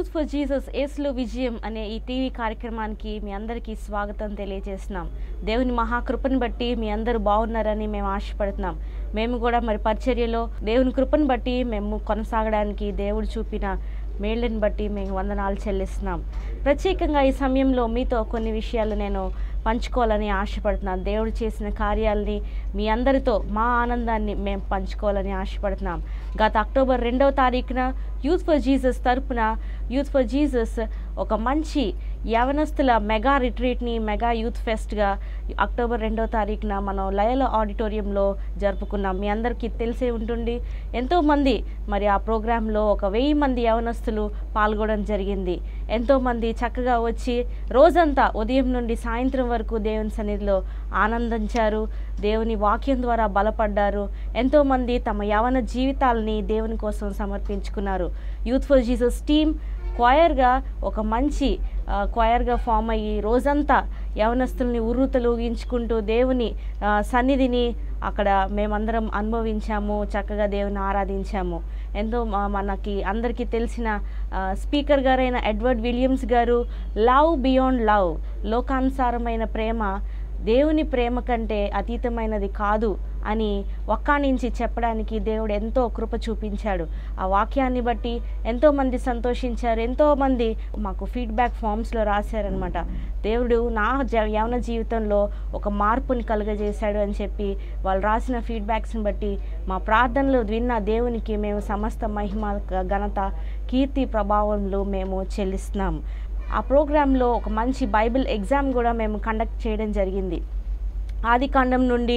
Youth for Jesus యేసులో విజయం అనే ఈ టీవీ కార్యక్రమానికి మీ అందరికీ స్వాగతం తెలియజేస్తున్నాం. దేవుని మహాకృపను బట్టి మీ అందరూ బాగున్నారని మేము ఆశపడుతున్నాం. మేము కూడా మరి పరిచర్యలో దేవుని కృపను బట్టి మేము కొనసాగడానికి దేవుడు చూపిన మేళ్ళని బట్టి మేము వందనాలు చెల్లిస్తున్నాం. ప్రత్యేకంగా ఈ సమయంలో మీతో కొన్ని విషయాలు నేను పంచుకోవాలని ఆశపడుతున్నాను. దేవుడు చేసిన కార్యాలని మీ అందరితో మా ఆనందాన్ని మేము పంచుకోవాలని ఆశపడుతున్నాం. గత అక్టోబర్ 2వ తారీఖున యూత్ ఫర్ జీసస్ తరపున యూత్ ఫర్ జీసస్ ఒక మంచి యవనస్తుల మెగా రిట్రీట్ని మెగా యూత్ ఫెస్ట్గా అక్టోబర్ 2వ తారీఖున మనం లయల ఆడిటోరియంలో జరుపుకున్నాం. మీ అందరికీ తెలిసే ఉంటుంది. ఎంతోమంది మరి ఆ ప్రోగ్రాంలో 1000 మంది యవనస్తులు పాల్గొనడం జరిగింది. ఎంతోమంది చక్కగా వచ్చి రోజంతా ఉదయం నుండి సాయంత్రం వరకు దేవుని సన్నిధిలో ఆనందించారు. దేవుని వాక్యం ద్వారా బలపడ్డారు. ఎంతోమంది తమ యవన జీవితాలని దేవుని కోసం సమర్పించుకున్నారు. యూత్ ఫర్ జీసస్ టీమ్ క్వైర్గా ఒక మంచి క్వైర్గా ఫామ్ అయ్యి రోజంతా యవనస్తుల్ని ఉర్రూతలూగించుకుంటూ దేవుని సన్నిధిని అక్కడ మేమందరం అనుభవించాము. చక్కగా దేవుని ఆరాధించాము. ఎంతో మనకి అందరికీ తెలిసిన స్పీకర్ గారైన ఎడ్వర్డ్ విలియమ్స్ గారు లవ్ బియాండ్ లవ్, లోకానుసారమైన ప్రేమ దేవుని ప్రేమ కంటే అతీతమైనది కాదు అని ఒక్కానించి చెప్పడానికి దేవుడు ఎంతో కృప చూపించాడు. ఆ వాక్యాన్ని బట్టి ఎంతోమంది సంతోషించారు. ఎంతోమంది మాకు ఫీడ్బ్యాక్ ఫామ్స్లో రాశారనమాట. దేవుడు నా యవన జీవితంలో ఒక మార్పుని కలుగజేశాడు అని చెప్పి వాళ్ళు రాసిన ఫీడ్బ్యాక్స్ని బట్టి మా ప్రార్థనలు విన్న దేవునికి మేము సమస్త మహిమ, ఘనత, కీర్తి, ప్రభావంలో మేము చెల్లిస్తున్నాము. ఆ ప్రోగ్రాంలో ఒక మంచి బైబిల్ ఎగ్జామ్ కూడా మేము కండక్ట్ చేయడం జరిగింది. ఆదికాండం నుండి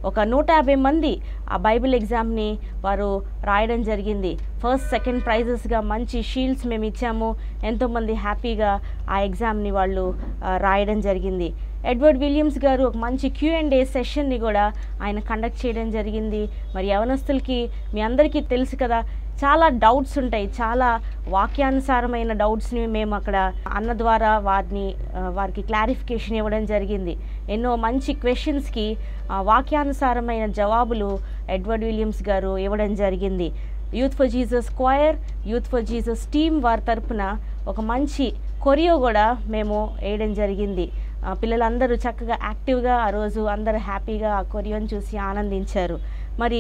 150 మంది ఆ బైబిల్ ఎగ్జామ్ని వారు రాయడం జరిగింది. ఫస్ట్, సెకండ్ ప్రైజెస్గా మంచి షీల్డ్స్ మేము ఇచ్చాము. ఎంతోమంది హ్యాపీగా ఆ ఎగ్జామ్ని వాళ్ళు రాయడం జరిగింది. ఎడ్వర్డ్ విలియమ్స్ గారు ఒక మంచి Q&A సెషన్ని కూడా ఆయన కండక్ట్ చేయడం జరిగింది. మరి యవనస్తులకి మీ అందరికీ తెలుసు కదా, చాలా డౌట్స్ ఉంటాయి. చాలా వాక్యానుసారమైన డౌట్స్ని మేము అక్కడ అన్న ద్వారా వారికి క్లారిఫికేషన్ ఇవ్వడం జరిగింది. ఎన్నో మంచి క్వశ్చన్స్కి వాక్యానుసారమైన జవాబులు ఎడ్వర్డ్ విలియమ్స్ గారు ఇవ్వడం జరిగింది. Youth for Jesus choir, youth for Jesus team వారి తరపున ఒక మంచి కొరియో కూడా మేము వేయడం జరిగింది. పిల్లలందరూ చక్కగా యాక్టివ్గా ఆ రోజు అందరూ హ్యాపీగా ఆ కొరియోని చూసి ఆనందించారు. మరి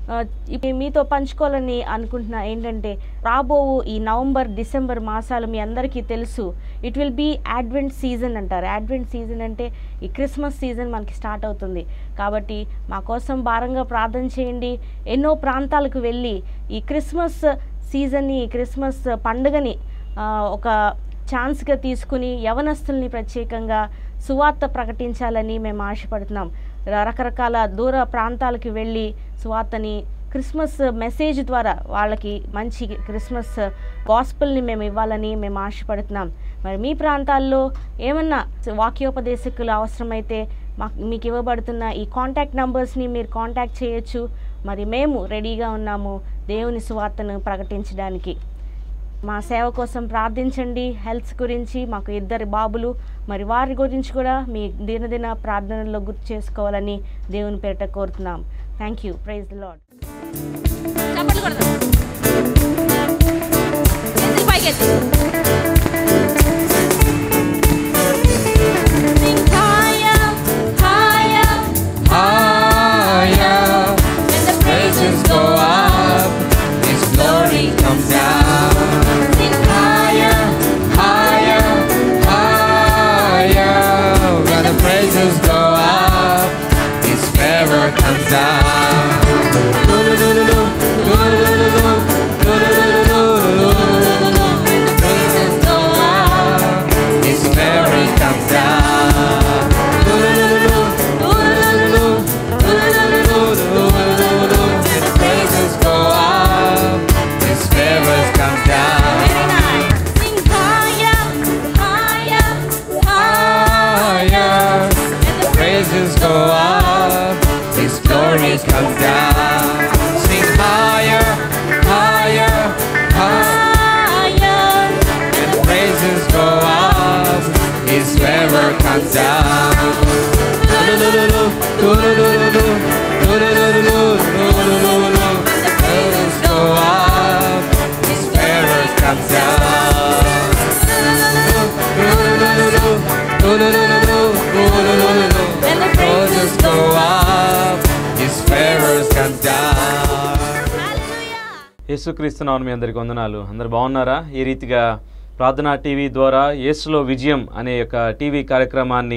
మీతో పంచుకోవాలని అనుకుంటున్నా ఏంటంటే, రాబో ఈ నవంబర్, డిసెంబర్ మాసాలు మీ అందరికీ తెలుసు. It will be advent season అంటారు. అడ్వెంట్ సీజన్ అంటే ఈ క్రిస్మస్ సీజన్ మనకి స్టార్ట్ అవుతుంది. కాబట్టి మా కోసం భారంగా ప్రార్థన చేయండి. ఎన్నో ప్రాంతాలకు వెళ్ళి ఈ క్రిస్మస్ సీజన్ని, ఈ క్రిస్మస్ పండుగని ఒక ఛాన్స్గా తీసుకుని యవనస్తుల్ని ప్రత్యేకంగా సువార్త ప్రకటించాలని మేము ఆశపడుతున్నాం. రకరకాల దూర ప్రాంతాలకు వెళ్ళి సువార్తని క్రిస్మస్ మెసేజ్ ద్వారా వాళ్ళకి మంచి క్రిస్మస్ గాస్పెల్ని మేము ఇవ్వాలని మేము ఆశపడుతున్నాం. మరి మీ ప్రాంతాల్లో ఏమన్నా వాక్యోపదేశకులు అవసరమైతే మీకు ఇవ్వబడుతున్న ఈ కాంటాక్ట్ నంబర్స్ని మీరు కాంటాక్ట్ చేయొచ్చు. మరి మేము రెడీగా ఉన్నాము దేవుని సువార్తను ప్రకటించడానికి. మా సేవ కోసం ప్రార్థించండి. హెల్త్ గురించి మాకు 2 బాబులు, మరి వారి గురించి కూడా మీ దినదిన ప్రార్థనలో గుర్తు చేసుకోవాలని దేవుని పేరిట కోరుతున్నాం. Thank you. Praise the lord. Comes down. యేసుక్రీస్తు నామమున మీ అందరికీ వందనాలు. అందరు బాగున్నారా? ఈ రీతిగా ప్రార్థనా టీవీ ద్వారా యేసులో విజయం అనే యొక్క టీవీ కార్యక్రమాన్ని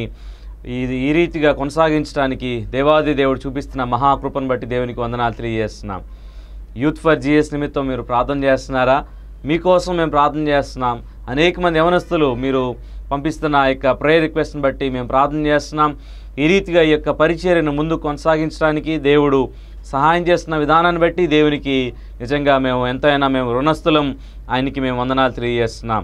ఈ రీతిగా కొనసాగించడానికి దేవాది దేవుడు చూపిస్తున్న మహాకృపను బట్టి దేవునికి వందనాలు తెలియజేస్తున్నాం. యూత్ ఫర్ జీఎస్ నిమిత్తం మీరు ప్రార్థన చేస్తున్నారా? మీకోసం మేము ప్రార్థన చేస్తున్నాం. అనేక మంది యవనస్తులు మీరు పంపిస్తున్న ఆ యొక్క ప్రేయర్ రిక్వెస్ట్ని బట్టి మేము ప్రార్థన చేస్తున్నాం. ఈ రీతిగా ఈ యొక్క పరిచర్యను ముందు కొనసాగించడానికి దేవుడు సహాయం చేస్తున్న విధానాన్ని బట్టి దేవునికి నిజంగా మేము ఎంతైనా మేము రుణస్థులం. ఆయనకి మేము వందనాలు తెలియజేస్తున్నాం.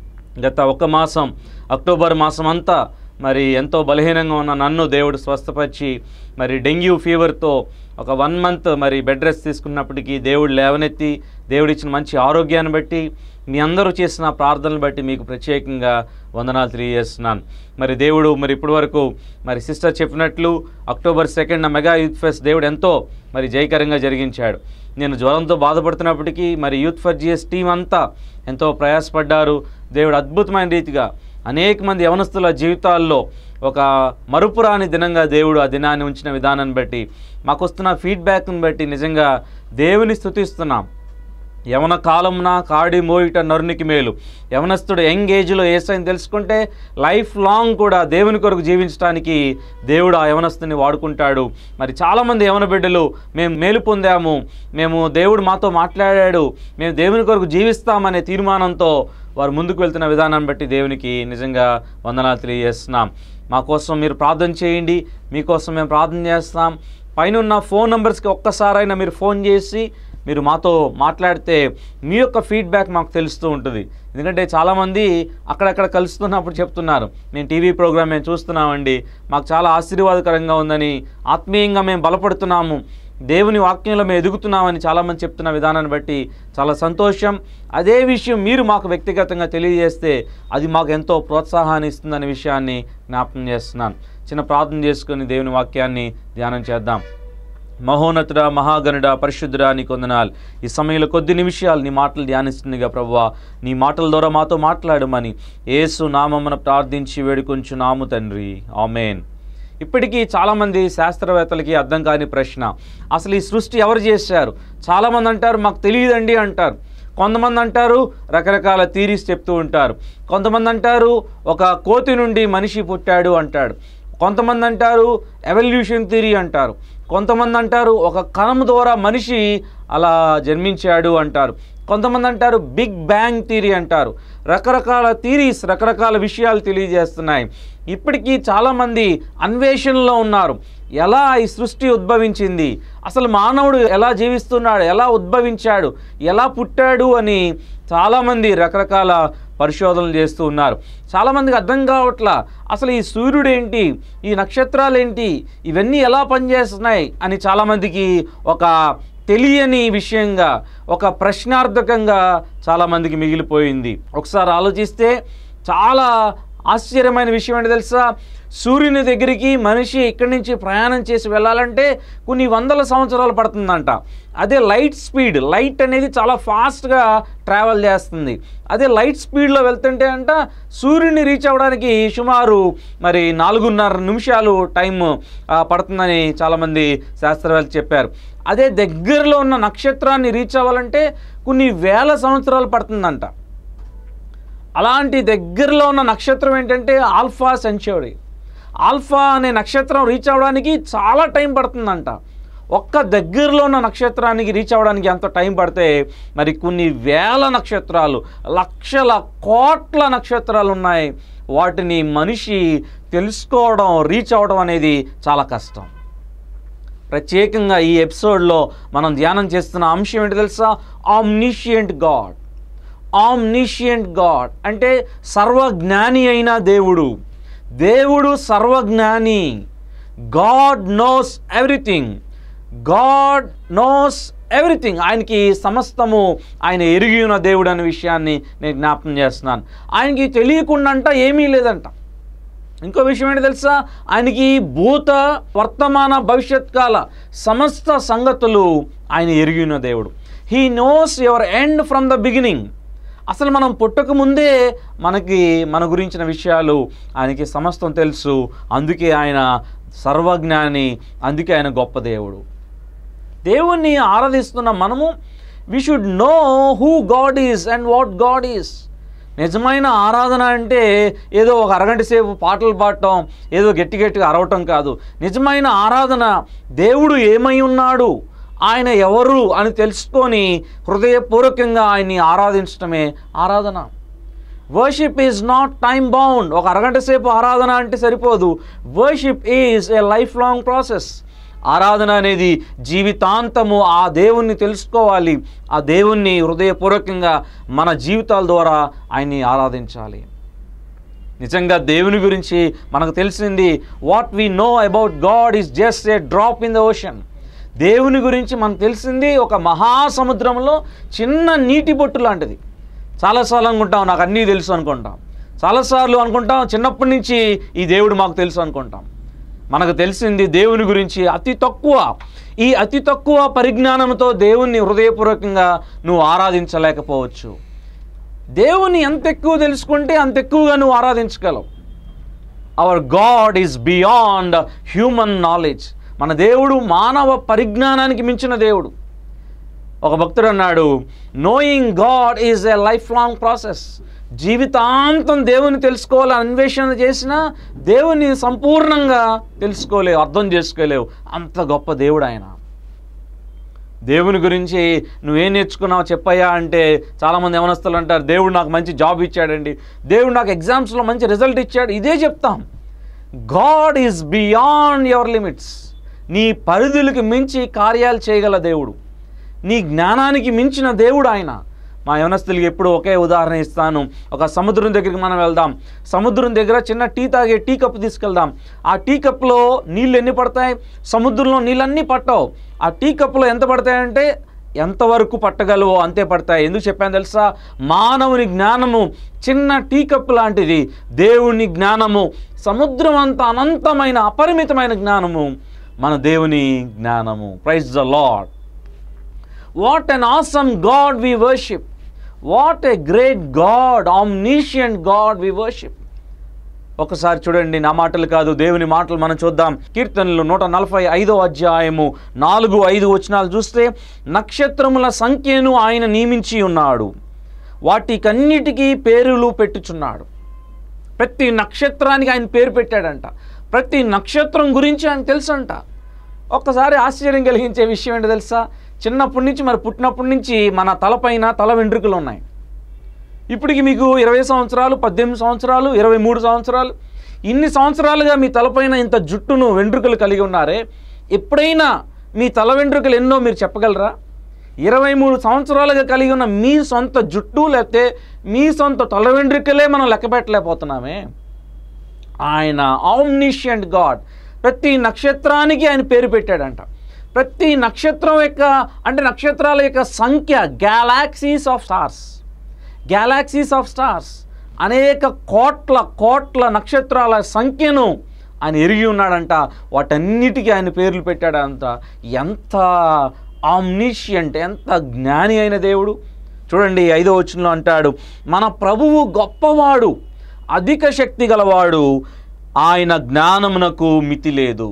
గత ఒక మాసం అక్టోబర్ మాసం అంతా మరి ఎంతో బలహీనంగా ఉన్న నన్ను దేవుడు స్వస్థపరిచి మరి డెంగ్యూ ఫీవర్తో ఒక 1 మంత్ మరి బెడ్ రెస్ట్ తీసుకున్నప్పటికీ దేవుడు లేవనెత్తి దేవుడు ఇచ్చిన మంచి ఆరోగ్యాన్ని బట్టి మీ అందరూ చేసిన ప్రార్థనలు బట్టి మీకు ప్రత్యేకంగా వందనాలు తెలియజేస్తున్నాను. మరి దేవుడు మరి ఇప్పటి వరకు మరి సిస్టర్ చెప్పినట్లు అక్టోబర్ 2న మెగా యూత్ ఫెస్ట్ దేవుడు ఎంతో మరి జయకరంగా జరిగించాడు. నేను జ్వరంతో బాధపడుతున్నప్పటికీ మరి యూత్ ఫర్ జీఎస్ టీం అంతా ఎంతో ప్రయాసపడ్డారు. దేవుడు అద్భుతమైన రీతిగా అనేక మంది యవనస్తుల జీవితాల్లో ఒక మరుపురాని దినంగా దేవుడు ఆ దినాన్ని ఉంచిన విధానాన్ని బట్టి మాకు వస్తున్న ఫీడ్బ్యాక్ని బట్టి నిజంగా దేవుని స్తుతిస్తున్నాం. యవన కాలంన కాడి మోయిట నరునికి మేలు. యవనస్తుడు యంగ్ ఏజ్లో యేసయ్యను తెలుసుకుంటే లైఫ్ లాంగ్ కూడా దేవుని కొరకు జీవించడానికి దేవుడు ఆ యవనస్తుని వాడుకుంటాడు. మరి చాలామంది యవన బిడ్డలు మేము మేలు పొందాము, మేము దేవుడు మాతో మాట్లాడాడు, మేము దేవుని కొరకు జీవిస్తామనే తీర్మానంతో వారు ముందుకు వెళ్తున్న విధానాన్ని బట్టి దేవునికి నిజంగా వందనాలు తెలియజేస్తున్నాం. మా కోసం మీరు ప్రార్థన చేయండి, మీకోసం మేము ప్రార్థన చేస్తాం. పైన ఫోన్ నెంబర్స్కి ఒక్కసారైనా మీరు ఫోన్ చేసి మీరు మాతో మాట్లాడితే మీ యొక్క ఫీడ్బ్యాక్ మాకు తెలుస్తూ ఉంటుంది. ఎందుకంటే చాలామంది అక్కడక్కడ కలుస్తున్నప్పుడు చెప్తున్నారు, మేము టీవీ ప్రోగ్రామ్ మేము చూస్తున్నామండి, మాకు చాలా ఆశీర్వాదకరంగా ఉందని, ఆత్మీయంగా మేము బలపడుతున్నాము, దేవుని వాక్యంలో మేము ఎదుగుతున్నామని చాలామంది చెప్తున్న విధానాన్ని బట్టి చాలా సంతోషం. అదే విషయం మీరు మాకు వ్యక్తిగతంగా తెలియజేస్తే అది మాకు ఎంతో ప్రోత్సాహాన్ని ఇస్తుందనే విషయాన్ని జ్ఞాపకం చేస్తున్నాను. చిన్న ప్రార్థన చేసుకొని దేవుని వాక్యాన్ని ధ్యానం చేద్దాం. మహోన్నతుడా, మహాగణుడా, పరిశుద్ధుడా, నీకు వందనాలు. ఈ సమయంలో కొద్ది నిమిషాలు నీ మాటలు ధ్యానిస్తుందిగా ప్రభువా, నీ మాటల ద్వారా మాతో మాట్లాడమని యేసు నామమున ప్రార్థించి వేడుకొంచున్నాము తండ్రి, ఆమేన్. ఇప్పటికీ చాలామంది శాస్త్రవేత్తలకి అర్థం కాని ప్రశ్న, అసలు ఈ సృష్టి ఎవరు చేశారు? చాలామంది అంటారు మాకు తెలియదండి అంటారు. కొంతమంది అంటారు రకరకాల థీరీస్ చెప్తూ ఉంటారు. కొంతమంది అంటారు ఒక కోతి నుండి మనిషి పుట్టాడు అంటాడు. కొంతమంది అంటారు ఎవల్యూషన్ థియరీ అంటారు. కొంతమంది అంటారు ఒక కణం ద్వారా మనిషి అలా జన్మించాడు అంటారు. కొంతమంది అంటారు బిగ్ బ్యాంగ్ థియరీ అంటారు. రకరకాల థియరీస్, రకరకాల విషయాలు తెలియజేస్తున్నాయి. ఇప్పటికీ చాలామంది అన్వేషణలో ఉన్నారు. ఎలా ఈ సృష్టి ఉద్భవించింది, అసలు మానవుడు ఎలా జీవిస్తున్నాడు, ఎలా ఉద్భవించాడు, ఎలా పుట్టాడు అని చాలామంది రకరకాల పరిశోధనలు చేస్తూ ఉన్నారు. చాలామందికి అర్థం కావట్లా అసలు ఈ సూర్యుడు ఏంటి, ఈ నక్షత్రాలు ఏంటి, ఇవన్నీ ఎలా పనిచేస్తున్నాయి అని చాలామందికి ఒక తెలియని విషయంగా, ఒక ప్రశ్నార్థకంగా చాలామందికి మిగిలిపోయింది. ఒకసారి ఆలోచిస్తే చాలా ఆశ్చర్యమైన విషయం ఏంటి తెలుసా? సూర్యుని దగ్గరికి మనిషి ఇక్కడి నుంచి ప్రయాణం చేసి వెళ్ళాలంటే కొన్ని వందల సంవత్సరాలు పడుతుందంట. అదే లైట్ స్పీడ్, లైట్ అనేది చాలా ఫాస్ట్గా ట్రావెల్ చేస్తుంది. అదే లైట్ స్పీడ్లో వెళ్తుంటే అంట సూర్యుని రీచ్ అవ్వడానికి సుమారు మరి 4.5 నిమిషాలు టైం పడుతుందని చాలామంది శాస్త్రవేత్తలు చెప్పారు. అదే దగ్గరలో ఉన్న నక్షత్రాన్ని రీచ్ అవ్వాలంటే కొన్ని వేల సంవత్సరాలు పడుతుందంట. అలాంటి దగ్గరలో ఉన్న నక్షత్రం ఏంటంటే ఆల్ఫా సెంచరీ. ఆల్ఫా అనే నక్షత్రం రీచ్ అవ్వడానికి చాలా టైం పడుతుందంట. ఒక్క దగ్గరలో ఉన్న నక్షత్రానికి రీచ్ అవ్వడానికి ఎంత టైం పడితే మరి కొన్ని వేల నక్షత్రాలు, లక్షల కోట్ల నక్షత్రాలు ఉన్నాయి. వాటిని మనిషి తెలుసుకోవడం, రీచ్ అవ్వడం అనేది చాలా కష్టం. ప్రత్యేకంగా ఈ ఎపిసోడ్లో మనం ధ్యానం చేస్తున్న అంశం ఏంటి తెలుసా? Omniscient God. ఆమ్నిషియంట్ గాడ్ అంటే సర్వజ్ఞాని అయిన దేవుడు. దేవుడు సర్వజ్ఞాని. God knows everything. God knows everything. ఆయనకి సమస్తము ఆయన ఎరిగి ఉన్న దేవుడు అనే విషయాన్ని నేను జ్ఞాపకం చేస్తున్నాను. ఆయనకి తెలియకుండా అంట ఏమీ లేదంట. ఇంకో విషయం ఏంటి తెలుసా? ఆయనకి భూత, వర్తమాన, భవిష్యత్ కాల సమస్త సంగతులు ఆయన ఎరిగి ఉన్న దేవుడు. He knows your end from the beginning. అసలు మనం పుట్టక ముందే మన గురించిన విషయాలు ఆయనకి సమస్తం తెలుసు. అందుకే ఆయన సర్వజ్ఞాని, అందుకే ఆయన గొప్ప దేవుడు. దేవుణ్ణి ఆరాధిస్తున్న మనము we should know who God is and what God is. నిజమైన ఆరాధన అంటే ఏదో ఒక అరగంట సేపు పాటలు పాడటం, ఏదో గట్టిగా అరవటం కాదు. నిజమైన ఆరాధన దేవుడు ఏమై ఉన్నాడు, ఆయన ఎవరు అని తెలుసుకొని హృదయపూర్వకంగా ఆయన్ని ఆరాధించడమే ఆరాధన. Worship is not time bound. ఒక అరగంట సేపు ఆరాధన అంటే సరిపోదు. Worship is a life long process. ఆరాధన అనేది జీవితాంతము ఆ దేవుణ్ణి తెలుసుకోవాలి, ఆ దేవుణ్ణి హృదయపూర్వకంగా మన జీవితాల ద్వారా ఆయన్ని ఆరాధించాలి. నిజంగా దేవుని గురించి మనకు తెలిసింది, what we know about God is just a drop in the ocean. దేవుని గురించి మనకు తెలిసింది ఒక మహాసముద్రంలో చిన్న నీటి బొట్టు లాంటిది. చాలాసార్లు అనుకుంటాం నాకు అన్నీ తెలుసు అనుకుంటాం, చాలాసార్లు అనుకుంటాం చిన్నప్పటి నుంచి ఈ దేవుడు మాకు తెలుసు అనుకుంటాం. మనకు తెలిసింది దేవుని గురించి అతి తక్కువ. ఈ అతి తక్కువ పరిజ్ఞానంతో దేవుణ్ణి హృదయపూర్వకంగా నువ్వు ఆరాధించలేకపోవచ్చు. దేవుని ఎంత ఎక్కువ తెలుసుకుంటే అంత ఎక్కువగా నువ్వు ఆరాధించగలవు. Our God is beyond human knowledge. మన దేవుడు మానవ పరిజ్ఞానానికి మించిన దేవుడు. ఒక భక్తుడు అన్నాడు, knowing God is a life long process. జీవితాంతం దేవుని తెలుసుకోవాలని అన్వేషణ చేసినా దేవుని సంపూర్ణంగా తెలుసుకోలేవు, అర్థం చేసుకోలేవు. అంత గొప్ప దేవుడు ఆయన. దేవుని గురించి నువ్వేం నేర్చుకున్నావు చెప్పయ్యా అంటే చాలామంది యవనస్తులు అంటారు, దేవుడు నాకు మంచి జాబ్ ఇచ్చాడండి, దేవుడు నాకు ఎగ్జామ్స్లో మంచి రిజల్ట్ ఇచ్చాడు. ఇదే చెప్తాం. God is beyond your limits. నీ పరిధులకు మించి కార్యాలు చేయగల దేవుడు, నీ జ్ఞానానికి మించిన దేవుడు ఆయన. మా యవనస్తులకి ఎప్పుడు ఒకే ఉదాహరణ ఇస్తాను. ఒక సముద్రం దగ్గరికి మనం వెళ్దాం. సముద్రం దగ్గర చిన్న టీ తాగే టీ కప్పు తీసుకెళ్దాం. ఆ టీ కప్పులో నీళ్ళు ఎన్ని పడతాయి? సముద్రంలో నీళ్ళన్నీ పట్టవు. ఆ టీ కప్పులో ఎంత పడతాయంటే ఎంతవరకు పట్టగలవో అంతే పడతాయి. ఎందుకు చెప్పాను తెలుసా? మానవుని జ్ఞానము చిన్న టీ కప్పు లాంటిది, దేవుని జ్ఞానము సముద్రం అంత అనంతమైన అపరిమితమైన జ్ఞానము మన దేవుని జ్ఞానము. Praise the lord. What an awesome God we worship. What a great God, omniscient God we worship. ఒకసారి చూడండి, నా మాటలు కాదు దేవుని మాటలు మనం చూద్దాం. కీర్తనలు 145వ అధ్యాయము 4-5 వచనాలు చూస్తే, నక్షత్రముల సంఖ్యను ఆయన నియమించి ఉన్నాడు, వాటికన్నిటికీ పేరులు పెట్టుచున్నాడు. ప్రతి నక్షత్రానికి ఆయన పేరు పెట్టాడంట. ప్రతి నక్షత్రం గురించి ఆయన తెలుసంట. ఒక్కసారి ఆశ్చర్యం కలిగించే విషయం ఏంటో తెలుసా? చిన్నప్పటి నుంచి మరి పుట్టినప్పటి నుంచి మన తలపైన తల వెంట్రుకలు ఉన్నాయి. ఇప్పటికి మీకు 20 సంవత్సరాలు, 18 సంవత్సరాలు, 23 సంవత్సరాలు, ఇన్ని సంవత్సరాలుగా మీ తలపైన ఇంత జుట్టును వెంట్రుకలు కలిగి ఉన్నారే, ఎప్పుడైనా మీ తల వెంట్రుకలు ఎన్నో మీరు చెప్పగలరా? 23 సంవత్సరాలుగా కలిగి ఉన్న మీ సొంత జుట్టు లేకపోతే మీ సొంత తల వెంట్రుకలే మనం లెక్క పెట్టలేకపోతున్నామే. ఆయన ఆమ్నిషియంట్ గాడ్. ప్రతి నక్షత్రానికి ఆయన పేరు పెట్టాడంట. ప్రతి నక్షత్రం యొక్క అంటే నక్షత్రాల యొక్క సంఖ్య galaxies of stars. Galaxies of stars అనేక కోట్ల నక్షత్రాల సంఖ్యను ఆయన ఎరిగి ఉన్నాడంట. వాటన్నిటికీ ఆయన పేర్లు పెట్టాడంట. ఎంత ఆమ్నిషియంట్, ఎంత జ్ఞాని అయిన దేవుడు. చూడండి 5వ వచనంలో అంటాడు, మన ప్రభువు గొప్పవాడు, అధిక శక్తి గలవాడు, ఆయన జ్ఞానమునకు మితి లేదు.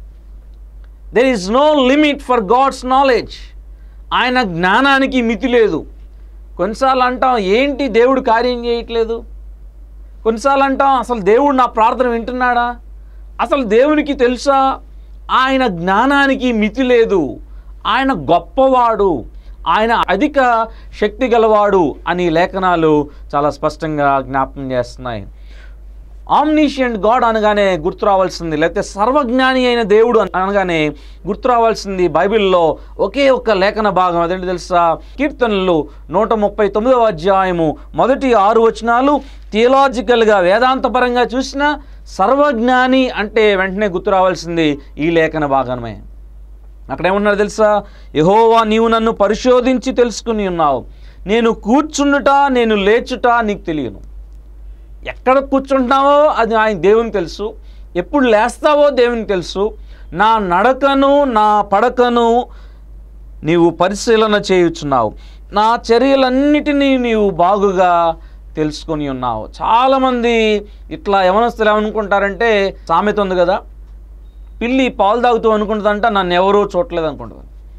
There is no limit for God's knowledge. ఆయన జ్ఞానానికి మితి లేదు. కొన్నిసార్లు అంటాం, ఏంటి దేవుడు కార్యం చేయట్లేదు? కొన్నిసార్లు అంటాం, అసలు దేవుడు నా ప్రార్థన వింటున్నాడా? అసలు దేవునికి తెలుసా? ఆయన జ్ఞానానికి మితి లేదు. ఆయన గొప్పవాడు, ఆయన అధిక శక్తి గలవాడు అని లేఖనాలు చాలా స్పష్టంగా జ్ఞాపకం చేస్తున్నాయి. ఆమ్నిషియంట్ గాడ్ అనగానే గుర్తు రావాల్సింది, లేకపోతే సర్వజ్ఞాని అయిన దేవుడు అనగానే గుర్తు రావాల్సింది బైబిల్లో ఒకే ఒక్క లేఖన భాగం. అదేంటి తెలుసా? కీర్తనలు 139వ అధ్యాయము మొదటి 6 వచనాలు. థియలాజికల్గా వేదాంతపరంగా చూసినా సర్వజ్ఞాని అంటే వెంటనే గుర్తు రావాల్సింది ఈ లేఖన భాగమే. అక్కడేమన్నారు తెలుసా? యెహోవా, నీవు నన్ను పరిశోధించి తెలుసుకుని ఉన్నావు, నేను కూర్చుండుట నేను లేచుట నీకు తెలియను. ఎక్కడ కూర్చుంటున్నావో అది ఆయన దేవునికి తెలుసు, ఎప్పుడు లేస్తావో దేవునికి తెలుసు, నా నడకను నా పడకను నీవు పరిశీలన చేయుచున్నావు, నా చర్యలన్నిటినీ నీవు బాగుగా తెలుసుకొని ఉన్నావు. చాలామంది ఇట్లా యవనస్తులు ఏమనుకుంటారంటే, సామెత ఉంది కదా, పిల్లి పాలు తాగుతూ అనుకుంటుందంట నన్ను ఎవరూ చూడలేదు అనుకుంటుంది.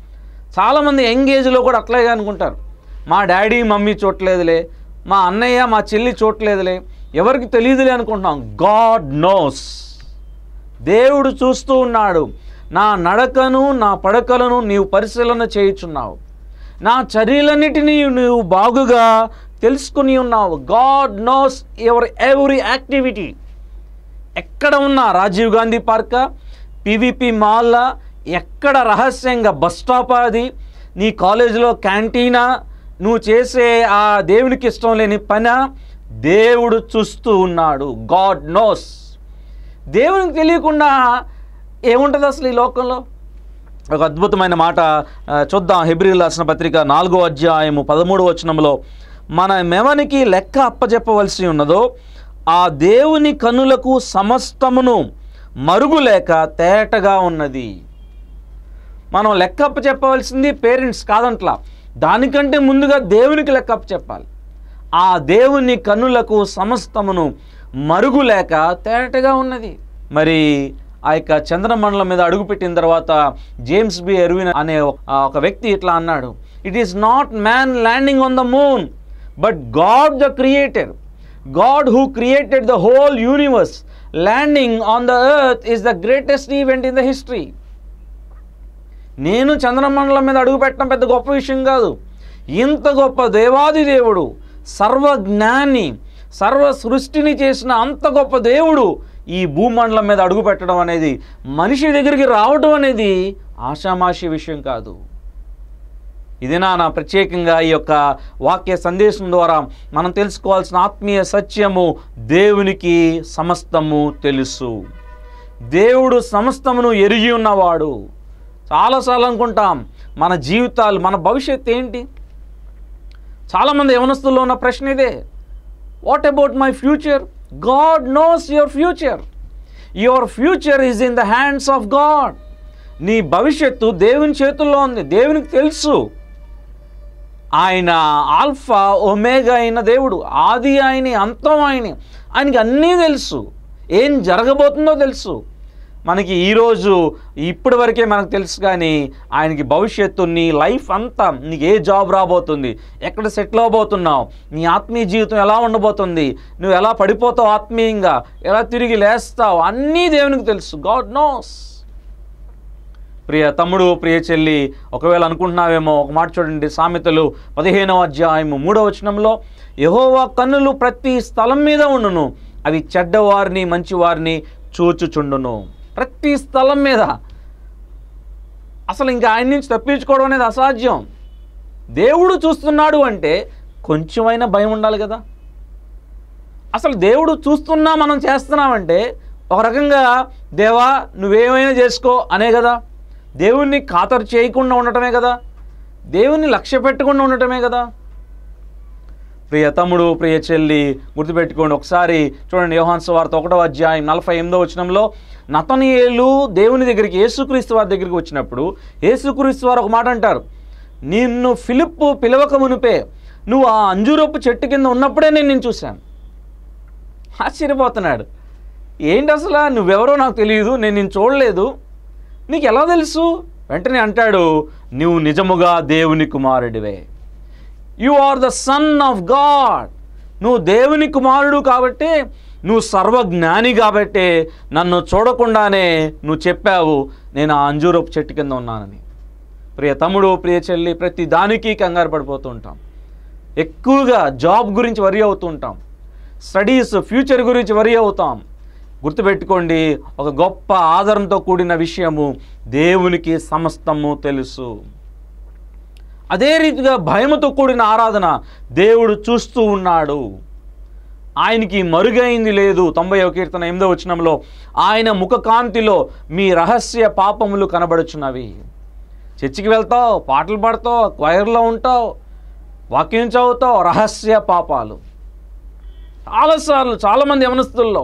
చాలామంది యంగ్ ఏజ్లో కూడా అట్లాగే అనుకుంటారు, మా డాడీ మమ్మీ చూడలేదులే, మా అన్నయ్య మా చెల్లి చూడలేదులే, ఎవరికి తెలియదులే అనుకుంటున్నాం. God knows. దేవుడు చూస్తూ ఉన్నాడు. నా నడకను నా పడకలను నీవు పరిశీలన చేయుచున్నావు, నా చర్యలన్నిటినీ నీవు బాగుగా తెలుసుకుని ఉన్నావు. God knows your every activity. ఎక్కడ ఉన్నా, రాజీవ్ గాంధీ పార్కా, పివిపి మాల్లా, ఎక్కడ రహస్యంగా బస్ స్టాప్, అది నీ కాలేజీలో క్యాంటీనా, నువ్వు చేసే ఆ దేవునికి ఇష్టం లేని పని దేవుడు చూస్తూ ఉన్నాడు. God knows. దేవునికి తెలియకుండా ఏముంటుంది అసలు ఈ లోకంలో? ఒక అద్భుతమైన మాట చూద్దాం. హెబ్రీయులకు రాసిన పత్రిక 4వ అధ్యాయము 13వ వచనంలో, మన మెవనికి లెక్క అప్పజెప్పవలసి ఉన్నదో ఆ దేవుని కన్నులకు సమస్తమును మరుగులేక తేటగా ఉన్నది. మనం లెక్క అప్పచెప్పవలసింది పేరెంట్స్ కాదంట్లా, దానికంటే ముందుగా దేవునికి లెక్క అప్పచెప్పాలి. ఆ దేవుని కన్నులకు సమస్తమును మరుగులేక తేటగా ఉన్నది. మరి ఆ యొక్క చంద్రమండలం మీద అడుగుపెట్టిన తర్వాత జేమ్స్ బి ఎర్విన్ అనే ఒక వ్యక్తి ఇట్లా అన్నాడు, it is not man landing on the moon but God the creator. God who created the whole universe landing on the earth is the greatest event in the history. నేను చంద్రమండలం మీద అడుగు పెట్టడం పెద్ద గొప్ప విషయం కాదు. ఇంత గొప్ప దేవాది దేవుడు, సర్వజ్ఞాని, సర్వ సృష్టిని చేసిన అంత గొప్ప దేవుడు ఈ భూమండలం మీద అడుగు పెట్టడం అనేది, మనిషి దగ్గరికి రావడం అనేది ఆషామాషి విషయం కాదు. ఇది నా ప్రత్యేకంగా ఈ యొక్క వాక్య సందేశం ద్వారా మనం తెలుసుకోవాల్సిన ఆత్మీయ సత్యము, దేవునికి సమస్తము తెలుసు. దేవుడు సమస్తమును ఎరిగి ఉన్నవాడు. చాలాసార్లు అనుకుంటాం మన జీవితాలు, మన భవిష్యత్తు ఏంటి? చాలామంది యవనస్తుల్లో ఉన్న ప్రశ్న ఇదే, what about my future? God knows your future. Your future is in the hands of God. నీ భవిష్యత్తు దేవుని చేతుల్లో ఉంది. దేవునికి తెలుసు. ఆయన ఆల్ఫా ఒమేగా అయిన దేవుడు, ఆది ఆయన, అంతం ఆయన. ఆయనకి అన్నీ తెలుసు. ఏం జరగబోతుందో తెలుసు. మనకి ఈరోజు ఇప్పటి వరకే మనకు తెలుసు, కానీ ఆయనకి భవిష్యత్తు, నీ లైఫ్ అంతా, నీకు ఏ జాబ్ రాబోతుంది, ఎక్కడ సెటిల్ అవబోతున్నావు, నీ ఆత్మీయ జీవితం ఎలా ఉండబోతుంది, నువ్వు ఎలా పడిపోతావు ఆత్మీయంగా, ఎలా తిరిగి లేస్తావు, అన్నీ దేవునికి తెలుసు. God knows. ప్రియ తమ్ముడు, ప్రియ చెల్లి, ఒకవేళ అనుకుంటున్నావేమో, ఒక మాట చూడండి. సామెతలు 15వ అధ్యాయము 3వ వచనంలో, యెహోవా కన్నులు ప్రతి స్థలం మీద ఉండును, అవి చెడ్డవారిని మంచివారిని చూచుచుండును. ప్రతి స్థలం మీద. అసలు ఇంకా ఆయన నుంచి తప్పించుకోవడం అనేది అసాధ్యం. దేవుడు చూస్తున్నాడు అంటే కొంచెమైనా భయం ఉండాలి కదా. అసలు దేవుడు చూస్తున్నా మనం చేస్తున్నామంటే ఒక రకంగా దేవా నువ్వేమైనా చేసుకో అనే కదా. దేవుణ్ణి ఖాతరు చేయకుండా ఉండటమే కదా. దేవుణ్ణి లక్ష్య పెట్టకుండా ఉండటమే కదా. ప్రియ తమ్ముడు, ప్రియ చెల్లి, గుర్తుపెట్టుకోండి. ఒకసారి చూడండి, యోహాను సువార్త 1వ అధ్యాయం 48వ వచనంలో, నతనయేలు దేవుని దగ్గరికి, యేసుక్రీస్తు వారి దగ్గరికి వచ్చినప్పుడు యేసుక్రీస్తు వారు ఒక మాట అంటారు, నిన్ను ఫిలిప్పు పిలవక మునిపే నువ్వు ఆ అంజూరపు చెట్టు కింద ఉన్నప్పుడే నేను నిన్ను చూశాను. ఆశ్చర్యపోతున్నాడు. ఏంటి అసలు, నువ్వెవరో నాకు తెలియదు, నేను నిన్ను చూడలేదు, నీకు ఎలా తెలుసు? వెంటనే అంటాడు, నువ్వు నిజముగా దేవుని కుమారుడివే. You are the son of God. నువ్వు దేవుని కుమారుడు కాబట్టి, నువ్వు సర్వజ్ఞాని కాబట్టి నన్ను చూడకుండానే నువ్వు చెప్పావు నేను ఆ అంజూరపు చెట్టు కింద ఉన్నానని. ప్రియ తమ్ముడు, ప్రియ చెల్లి, ప్రతి దానికి కంగారు పడిపోతూ ఉంటాం. ఎక్కువగా జాబ్ గురించి వరి అవుతూ ఉంటాం, స్టడీస్, ఫ్యూచర్ గురించి వరి అవుతాం. గుర్తుపెట్టుకోండి, ఒక గొప్ప ఆధారంతో కూడిన విషయము, దేవునికి సమస్తము తెలుసు. అదే రీతిగా భయముతో కూడిన ఆరాధన, దేవుడు చూస్తూ ఉన్నాడు. ఆయనకి మరుగైంది లేదు. 90వ కీర్తన 8వ వచనంలో, ఆయన ముఖకాంతిలో మీ రహస్య పాపములు కనబడుచున్నవి. చర్చికి వెళ్తావు, పాటలు పాడతావు, క్వైర్లో ఉంటావు, వాక్యం చదువుతావు, రహస్య పాపాలు. చాలాసార్లు చాలామంది యవనస్తుల్లో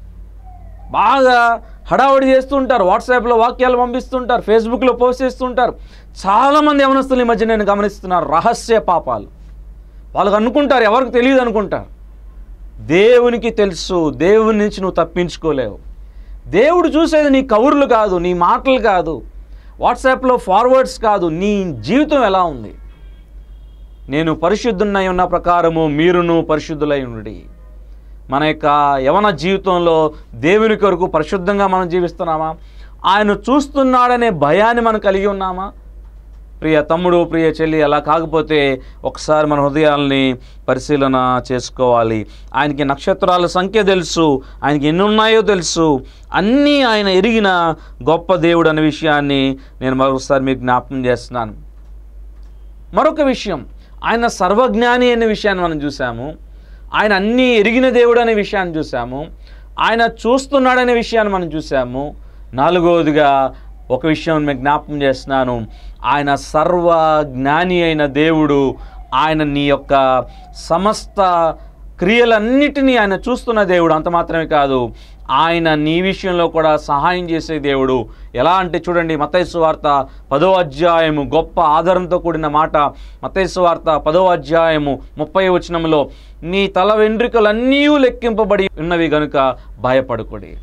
బాగా హడావుడి చేస్తుంటారు, వాట్సాప్లో వాక్యాలు పంపిస్తుంటారు, ఫేస్బుక్లో పోస్ట్ చేస్తుంటారు. చాలామంది యవనస్తులు ఈ మధ్య నేను గమనిస్తున్నారు, రహస్య పాపాలు. వాళ్ళకు అనుకుంటారు, ఎవరికి తెలియదు అనుకుంటారు. దేవునికి తెలుసు. దేవుని నుంచి నువ్వు తప్పించుకోలేవు. దేవుడు చూసేది నీ కబుర్లు కాదు, నీ మాటలు కాదు, వాట్సాప్లో ఫార్వర్డ్స్ కాదు, నీ జీవితం ఎలా ఉంది. నేను పరిశుద్ధునై ఉన్న ప్రకారము మీరును పరిశుద్ధులై ఉండుడి. మన యొక్క యవన జీవితంలో దేవుని కొరకు పరిశుద్ధంగా మనం జీవిస్తున్నామా? ఆయన చూస్తున్నాడనే భయాన్ని మనం కలిగి ఉన్నామా? ప్రియ తమ్ముడు, ప్రియ చెల్లి, అలా కాకపోతే ఒకసారి మన హృదయాల్ని పరిశీలన చేసుకోవాలి. ఆయనకి నక్షత్రాల సంఖ్య తెలుసు, ఆయనకి ఎన్ని ఉన్నాయో తెలుసు, అన్నీ ఆయన ఎరిగిన గొప్ప దేవుడు అనే విషయాన్ని నేను మరొకసారి మీకు జ్ఞాపకం చేస్తున్నాను. మరొక విషయం, ఆయన సర్వజ్ఞాని అనే విషయాన్ని మనం చూసాము. ఆయన అన్నీ ఎరిగిన దేవుడు అనే విషయాన్ని చూసాము. ఆయన చూస్తున్నాడనే విషయాన్ని మనం చూసాము. నాలుగవదిగా ఒక విషయం మీకు జ్ఞాపకం చేస్తున్నాను, ఆయన సర్వజ్ఞాని అయిన దేవుడు. ఆయన నీ యొక్క సమస్త క్రియలన్నిటినీ ఆయన చూస్తున్న దేవుడు. అంత మాత్రమే కాదు, ఆయన నీ విషయంలో కూడా సహాయం చేసే దేవుడు. ఎలా అంటే చూడండి, మత్తయి సువార్త 10వ అధ్యాయము, గొప్ప ఆధారంతో కూడిన మాట. మత్తయి సువార్త 10వ అధ్యాయము 30వ వచనంలో, నీ తల వెంట్రుకలన్నీ లెక్కింపబడి ఉన్నవి గనుక భయపడకుడి.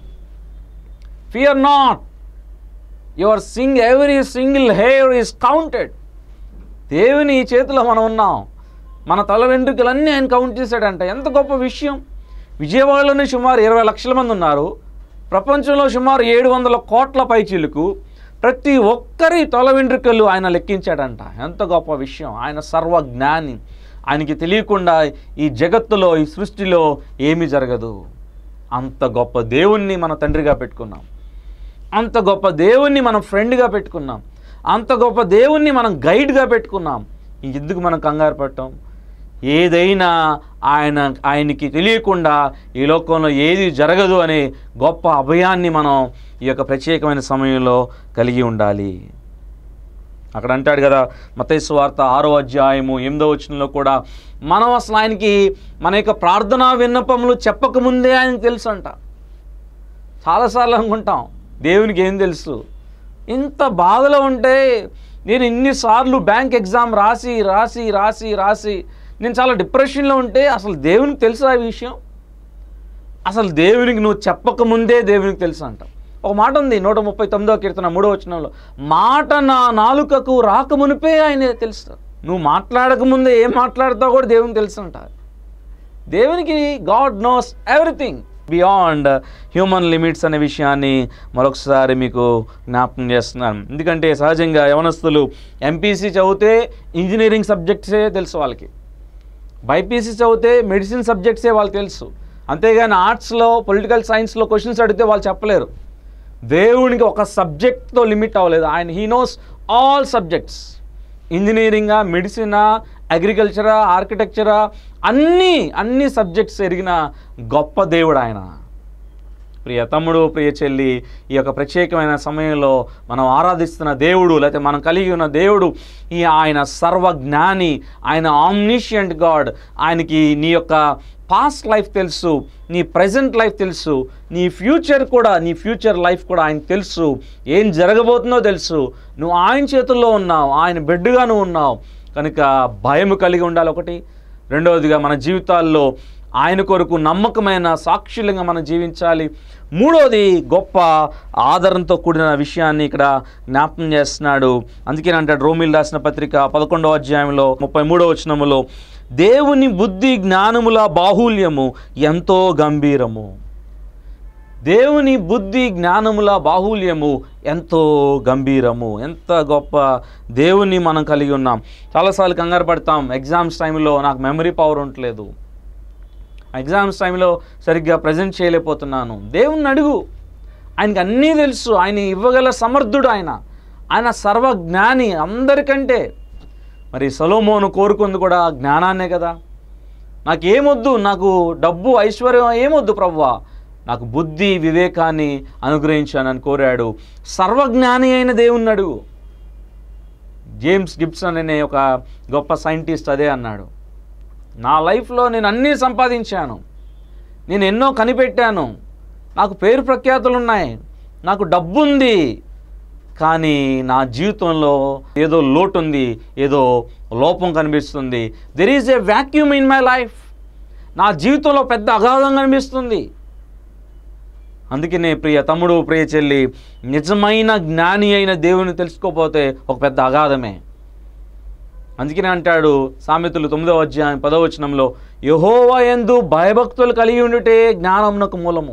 Fear not, your every single hair is counted. దేవుని చేతిలో మనం ఉన్నాం. మన తల వెంట్రుకలన్నీ ఆయన కౌంట్ చేశాడంట. ఎంత గొప్ప విషయం. విజయవాడలోనే సుమారు 20 లక్షల మంది ఉన్నారు. ప్రపంచంలో సుమారు 700 కోట్ల పైచీలకు. ప్రతి ఒక్కరి తల వెంట్రుకలు ఆయన లెక్కించాడంట. ఎంత గొప్ప విషయం. ఆయన సర్వజ్ఞాని. ఆయనకి తెలియకుండా ఈ జగత్తులో, ఈ సృష్టిలో ఏమీ జరగదు. అంత గొప్ప దేవుణ్ణి మన తండ్రిగా పెట్టుకున్నాం. అంత గొప్ప దేవుణ్ణి మనం ఫ్రెండ్గా పెట్టుకున్నాం. అంత గొప్ప దేవుణ్ణి మనం గైడ్గా పెట్టుకున్నాం. ఎందుకు మనం కంగారు పడటం? ఏదైనా ఆయనకి తెలియకుండా ఈ లోకంలో ఏది జరగదు అనే గొప్ప అభయాన్ని మనం ఈ యొక్క ప్రత్యేకమైన సమయంలో కలిగి ఉండాలి. అక్కడ అంటాడు కదా, మత్తయి సువార్త 6వ అధ్యాయము 8వ వచనంలో కూడా, మనం అసలు ఆయనకి మన యొక్క ప్రార్థనా విన్నపములు చెప్పకముందే ఆయనకు తెలుసు అంట. చాలాసార్లు అనుకుంటాం దేవునికి ఏం తెలుసు. ఇంత బాధలో ఉంటే, నేను ఇన్నిసార్లు బ్యాంక్ ఎగ్జామ్ రాసి రాసి రాసి రాసి నేను చాలా డిప్రెషన్లో ఉంటే అసలు దేవునికి తెలుసు ఆ విషయం? అసలు దేవునికి నువ్వు చెప్పకముందే దేవునికి తెలుసు అంట. ఒక మాట ఉంది 139వ కీర్తన 3వ వచనంలో, మాట నా నాలుకకు రాకమునిపే ఆయన తెలుసు. నువ్వు మాట్లాడకముందే ఏం మాట్లాడతావు కూడా దేవునికి తెలుసు అంట. దేవునికి God knows everything beyond human limits అనే విషయాన్ని మరొకసారి మీకు జ్ఞాపకం చేస్తున్నాను. ఎందుకంటే సహజంగా యవనస్తులు ఎంపీసీ చదివితే ఇంజనీరింగ్ సబ్జెక్ట్సే తెలుసు వాళ్ళకి, బైపీసీ చదివితే మెడిసిన్ సబ్జెక్ట్సే వాళ్ళకి తెలుసు. అంతేగాని ఆర్ట్స్లో, పొలిటికల్ సైన్స్లో క్వశ్చన్స్ అడిగితే వాళ్ళు చెప్పలేరు. దేవునికి ఒక సబ్జెక్ట్తో లిమిట్ అవ్వలేదు. ఆయన హీ నోస్ ఆల్ సబ్జెక్ట్స్. ఇంజనీరింగా, మెడిసినా, అగ్రికల్చరా, ఆర్కిటెక్చరా, అన్ని సబ్జెక్ట్స్ ఎరిగిన గొప్ప దేవుడు ఆయన. ప్రియ తమ్ముడు, ప్రియ చెల్లి, ఈ యొక్క ప్రత్యేకమైన సమయంలో మనం ఆరాధిస్తున్న దేవుడు, లేకపోతే మనం కలిగి ఉన్న దేవుడు ఆయన సర్వజ్ఞాని. ఆయన ఆమ్నిషియంట్ గాడ్. ఆయనకి నీ యొక్క పాస్ట్ లైఫ్ తెలుసు, నీ ప్రజెంట్ లైఫ్ తెలుసు, నీ ఫ్యూచర్ లైఫ్ కూడా ఆయన తెలుసు. ఏం జరగబోతుందో తెలుసు. నువ్వు ఆయన చేతుల్లో ఉన్నావు, ఆయన బిడ్డగా నువ్వు ఉన్నావు కనుక భయం కలిగి ఉండాలి. ఒకటి. రెండవదిగా మన జీవితాల్లో ఆయన కొరకు నమ్మకమైన సాక్షులంగా మనం జీవించాలి. మూడవది, గొప్ప ఆదరణతో కూడిన విషయాన్ని ఇక్కడ జ్ఞాపకం చేస్తున్నాడు. అందుకే అంటాడు రోమీయులకు రాసిన పత్రిక 11వ అధ్యాయంలో 33వ వచనములో, దేవుని బుద్ధి జ్ఞానముల బాహుల్యము ఎంతో గంభీరము. దేవుని బుద్ధి జ్ఞానముల బాహుల్యము ఎంతో గంభీరము. ఎంత గొప్ప దేవుని మనం కలిగి ఉన్నాం. చాలాసార్లు కంగారు పడతాం. ఎగ్జామ్స్ టైంలో నాకు మెమరీ పవర్ ఉండట్లేదు, ఎగ్జామ్స్ టైంలో సరిగ్గా ప్రజెంట్ చేయలేకపోతున్నాను. దేవుణ్ణి అడుగు, ఆయనకి అన్నీ తెలుసు. ఆయన ఇవ్వగల సమర్థుడు. ఆయన సర్వజ్ఞాని అందరికంటే. మరి సొలొమోను కోరుకుంది కూడా జ్ఞానాన్నే కదా. నాకేమొద్దు, నాకు డబ్బు ఐశ్వర్యం ఏమొద్దు ప్రభువా, నాకు బుద్ధి వివేకాన్ని అనుగ్రహించానని కోరాడు. సర్వజ్ఞాని అయిన దేవుణ్ణి అడుగు. జేమ్స్ గిబ్సన్ అనే ఒక గొప్ప సైంటిస్ట్ అదే అన్నాడు. నా లైఫ్లో నేను అన్నీ సంపాదించాను, నేను ఎన్నో కనిపెట్టాను, నాకు పేరు ప్రఖ్యాతులు ఉన్నాయి, నాకు డబ్బు ఉంది, కానీ నా జీవితంలో ఏదో లోటు ఉంది, ఏదో లోపం కనిపిస్తుంది. There is a vacuum in my life. నా జీవితంలో పెద్ద అగాధం కనిపిస్తుంది. అందుకనే ప్రియ తమ్ముడు, ప్రియ చెల్లి, నిజమైన జ్ఞాని అయిన దేవుని తెలుసుకోకపోతే ఒక పెద్ద అగాధమే. అందుకనే అంటాడు సామెతలు 9వ అధ్యాయం 10వ వచనంలో, యెహోవా యందు భయభక్తులు కలిగి ఉండుటే జ్ఞానమునకు మూలము.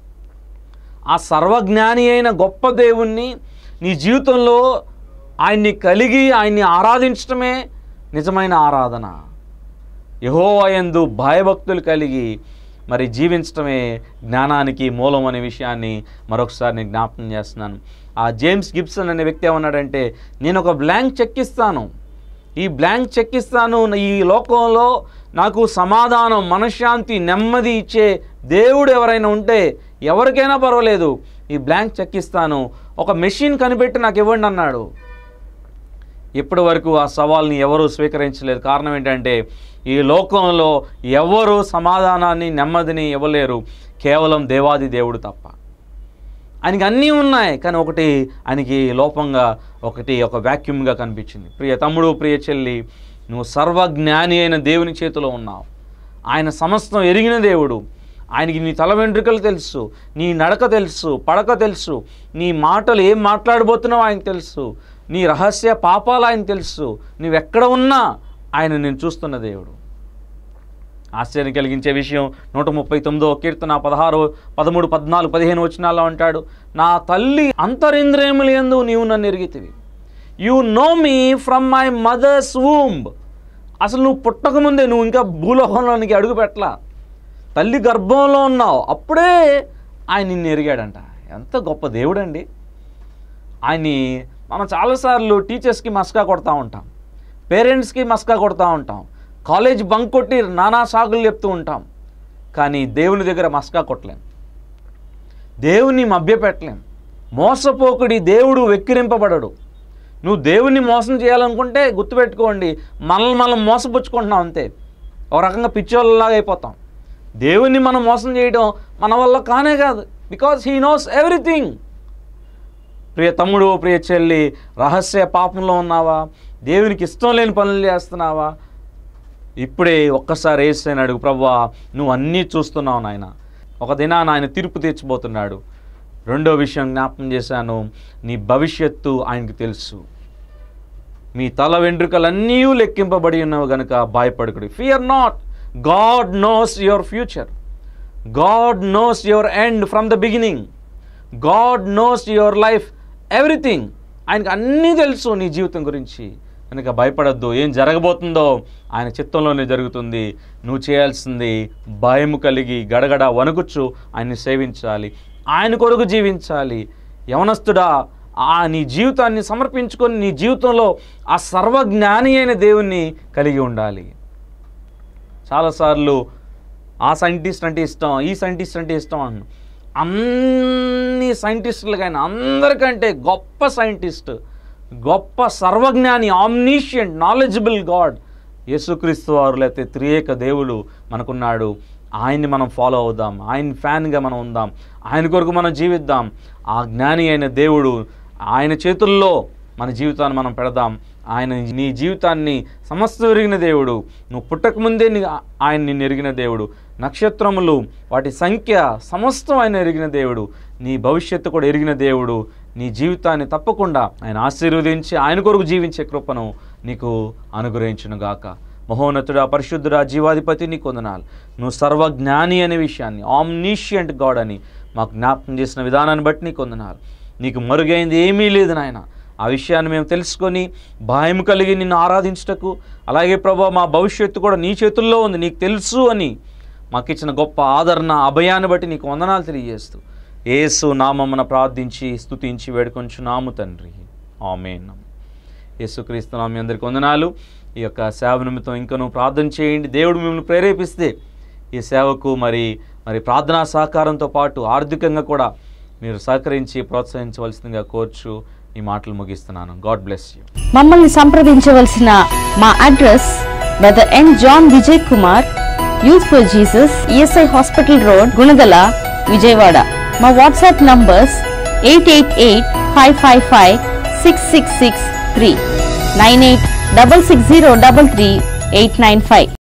ఆ సర్వజ్ఞాని అయిన గొప్ప దేవుణ్ణి నీ జీవితంలో ఆయన్ని కలిగి ఆయన్ని ఆరాధించడమే నిజమైన ఆరాధన. యెహోవా యందు భయభక్తులు కలిగి మరి జీవించడమే జ్ఞానానికి మూలం అనే విషయాన్ని మరొకసారి నేను జ్ఞాపకం చేస్తున్నాను. ఆ జేమ్స్ గిబ్సన్ అనే వ్యక్తి ఏమన్నాడంటే, నేను ఒక బ్లాంక్ చెక్ ఇస్తాను, ఈ బ్లాంక్ చెక్ ఇస్తాను, ఈ లోకంలో నాకు సమాధానం, మనశ్శాంతి, నెమ్మది ఇచ్చే దేవుడు ఎవరైనా ఉంటే ఎవరికైనా పర్వాలేదు, ఈ బ్లాంక్ చెక్ ఇస్తాను, ఒక మెషిన్ కనిపెట్టి నాకు ఇవ్వండి అన్నాడు. ఇప్పటి వరకు ఆ సవాల్ని ఎవరూ స్వీకరించలేదు. కారణం ఏంటంటే ఈ లోకంలో ఎవరు సమాధానాన్ని, నెమ్మదిని ఇవ్వలేరు, కేవలం దేవాది దేవుడు తప్ప. ఆయనకి అన్నీ ఉన్నాయి, కానీ ఒకటి ఆయనకి లోపంగా, ఒక వ్యాక్యూమ్గా కనిపించింది. ప్రియ తమ్ముడు, ప్రియ చెల్లి, నువ్వు సర్వజ్ఞాని అయిన దేవుని చేతిలో ఉన్నావు. ఆయన సమస్తం ఎరిగిన దేవుడు. ఆయనకి నీ తల వెంట్రుకలు తెలుసు, నీ నడక తెలుసు, పడక తెలుసు, నీ మాటలు ఏం మాట్లాడబోతున్నావు ఆయనకు తెలుసు, నీ రహస్య పాపాలు ఆయన తెలుసు. నువ్వెక్కడ ఉన్నా ఆయన నేను చూస్తున్న దేవుడు. ఆశ్చర్యం కలిగించే విషయం 139వ కీర్తన 16, 13, 14, 15 వచనాల్లో అంటాడు, నా తల్లి అంతరింద్రియముల యందు నీవు నన్ను ఎరిగితివి. You know me from my mother's womb. అసలు నువ్వు పుట్టకముందే, నువ్వు ఇంకా భూలోకంలోనికి అడుగు పెట్టలా, తల్లి గర్భంలో ఉన్నావు, అప్పుడే ఆయన నిన్ను ఎరిగాడంట. ఎంత గొప్ప దేవుడండి. ఆయన్ని మనం చాలాసార్లు టీచర్స్కి మస్కా కొడతా ఉంటాం, పేరెంట్స్కి మస్కా కొడతా ఉంటాం, కాలేజ్ బంక్ కొట్టి నానా సాగులు చెప్తూ ఉంటాం. కానీ దేవుని దగ్గర మస్కా కొట్టలేం, దేవుని మభ్యపెట్టలేం. మోసపోకుడి దేవుడు వెక్కిరింపబడడు. నువ్వు దేవుణ్ణి మోసం చేయాలనుకుంటే గుర్తుపెట్టుకోండి, మనల్ని మనం మోసపుచ్చుకుంటున్నాం అంతే. ఒక రకంగా పిచ్చోళ్ళలాగా అయిపోతాం. దేవుణ్ణి మనం మోసం చేయడం మన వల్ల కానే కాదు, బికాజ్ హీ నోస్ ఎవ్రీథింగ్. ప్రియ తమ్ముడు, ప్రియ చెల్లి, రహస్య పాపంలో ఉన్నావా? దేవునికి ఇష్టం లేని పనులు చేస్తున్నావా? ఇప్పుడే ఒక్కసారి యేసుని అడుగు, ప్రభువా నువ్వు అన్నీ చూస్తున్నావు నాయన. ఒక దినాన ఆయన తీర్పు తీర్చబోతున్నాడు. రెండో విషయం జ్ఞాపకం చేశాను, నీ భవిష్యత్తు ఆయనకు తెలుసు. మీ తల వెంట్రుకలన్నీ లెక్కింపబడి ఉన్నవి గనుక భయపడకుడి. Fear not, God knows your future, God knows your end from the beginning, God knows your life, everything. ఆయనకు అన్నీ తెలుసు నీ జీవితం గురించి కనుక భయపడద్దు. ఏం జరగబోతుందో ఆయన చిత్తంలోనే జరుగుతుంది. నువ్వు చేయాల్సింది భయము కలిగి గడగడ వణుకుచ్చు ఆయన్ని సేవించాలి, ఆయన కొరకు జీవించాలి. యవనస్తుడా, నీ జీవితాన్ని సమర్పించుకొని నీ జీవితంలో ఆ సర్వజ్ఞాని అయిన దేవుణ్ణి కలిగి ఉండాలి. చాలాసార్లు ఆ సైంటిస్ట్ అంటే ఇష్టం, ఈ సైంటిస్ట్ అంటే ఇష్టం అన్న. అన్ని సైంటిస్టులకైనా అందరికంటే గొప్ప సైంటిస్ట్, గొప్ప సర్వజ్ఞాని, ఆమ్నిషియంట్, నాలెడ్జబుల్ గాడ్ యేసుక్రీస్తు వారు, లేకపోతే త్రియేక దేవుడు మనకున్నాడు. ఆయన్ని మనం ఫాలో అవుదాం, ఆయన ఫ్యాన్గా మనం ఉందాం, ఆయన కొరకు మనం జీవిద్దాం. ఆ జ్ఞాని అయిన దేవుడు, ఆయన చేతుల్లో మన జీవితాన్ని మనం పెడదాం. ఆయన నీ జీవితాన్ని సమస్తం ఎరిగిన దేవుడు. నువ్వు పుట్టకముందే ఆయన నిన్ను ఎరిగిన దేవుడు. నక్షత్రములు, వాటి సంఖ్య సమస్తం ఆయన ఎరిగిన దేవుడు. నీ భవిష్యత్తు కూడా ఎరిగిన దేవుడు. నీ జీవితాన్ని తప్పకుండా ఆయన ఆశీర్వదించి ఆయన కొరకు జీవించే కృపను నీకు అనుగ్రహించునుగాక. మహోన్నతుడా, పరిశుద్ధుడా, జీవాధిపతి నీకు వందనాలు. నువ్వు సర్వజ్ఞాని అనే విషయాన్ని, ఆమ్నిషియంట్ గాడ్ అని మాకు జ్ఞాపకం చేసిన విధానాన్ని బట్టి నీకు వందనాలు. నీకు మరుగైంది ఏమీ లేదు నాయన. ఆ విషయాన్ని మేము తెలుసుకొని భయం కలిగి నిన్ను ఆరాధించుటకు, అలాగే ప్రభా మా భవిష్యత్తు కూడా నీ చేతుల్లో ఉంది, నీకు తెలుసు అని మాకు ఇచ్చిన గొప్ప ఆదరణ, అభయాన్ని బట్టి నీకు వందనాలు తెలియజేస్తూ యేసు నామమున ప్రార్థించి స్తుతించి వేడుకొంచున్నాము తండ్రి, ఆమేన్. యేసుక్రీస్తు నామం మీ అందరికీ వందనాలు. ఈ యొక్క సేవ నిమిత్తం ఇంకనూ ప్రార్థన చేయండి. దేవుడు మిమ్మల్ని ప్రేరేపిస్తే ఈ సేవకు మరి ప్రార్థనా సహకారంతో పాటు ఆర్థికంగా కూడా మీరు సహకరించి ప్రోత్సహించవలసిందిగా కోర్చు ఈ మాటలు ముగిస్తున్నాను. God bless you. మమ్మల్ని సంప్రదించవలసిన మా address brother N John Vijay Kumar, youth for Jesus, ESI hospital road, Gunadala, Vijayawada. మా వాట్సాప్ నంబర్స్ 8885556663, 9866033895.